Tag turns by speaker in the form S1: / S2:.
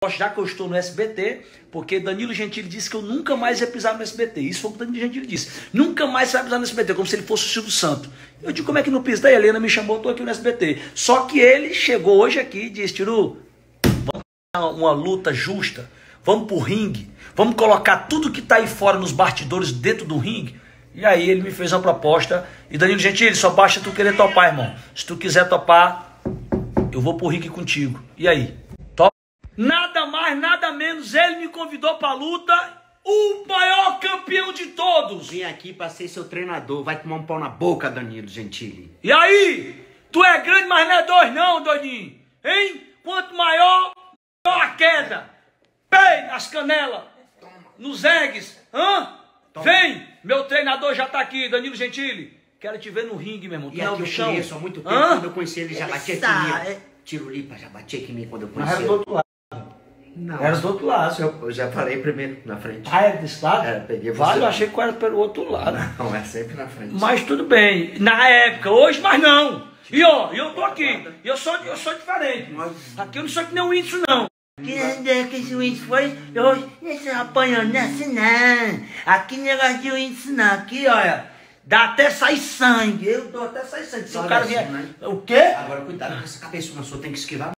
S1: já que eu estou no SBT, porque Danilo Gentili disse que eu nunca mais ia pisar no SBT. Isso foi o que Danilo Gentili disse. Nunca mais você vai pisar no SBT, como se ele fosse o Silvio Santos. Eu digo, como é que não pisa? Daí a Helena me chamou, eu estou aqui no SBT. Só que ele chegou hoje aqui e disse, Tiru, vamos dar uma luta justa, vamos pro ringue, vamos colocar tudo que tá aí fora nos bastidores dentro do ringue. E aí ele me fez uma proposta, e Danilo Gentili, só basta tu querer topar, irmão. Se tu quiser topar, eu vou pro ringue contigo. E aí? Top? Nada mais, nada menos, ele me convidou pra luta, o maior campeão de todos.
S2: Vim aqui pra ser seu treinador, vai tomar um pau na boca, Danilo Gentili.
S1: E aí? Tu é grande, mas não é dois não, doidinho. Hein? Quanto maior, maior a queda. Pei nas canelas, nos eggs, hã? Vem, meu treinador já tá aqui, Danilo Gentili. Quero te ver no ringue, meu irmão.
S2: E aqui eu conheço há muito tempo, quando eu conheci ele já batia aqui em mim. Tirulipa já batia aqui em mim quando eu conheci ele.
S1: Mas era do outro lado.
S2: Não.
S1: Era do outro lado.
S2: Eu já falei primeiro, na frente.
S1: Ah, era desse lado?
S2: Era, peguei você.
S1: Vale, eu achei que era pelo outro lado.
S2: Não, é sempre na frente.
S1: Mas tudo bem. Na época, hoje, mas não. E ó, eu tô aqui. Eu sou diferente. Aqui eu não sou que nem o Whindersson, não.
S3: Que esse Whindersson foi, esse apanhando assim não. Aqui negócio de Whindersson não. Aqui, olha, dá até sair sangue. Eu dou até sair sangue. Se o cara vier... O quê?
S2: Agora cuidado com essa cabeça, sua tem que esquivar.